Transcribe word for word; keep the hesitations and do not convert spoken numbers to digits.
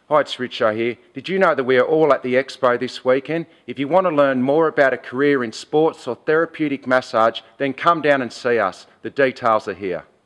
Hi, it's Richo here. Did you know that we are all at the expo this weekend? If you want to learn more about a career in sports or therapeutic massage, then come down and see us. The details are here.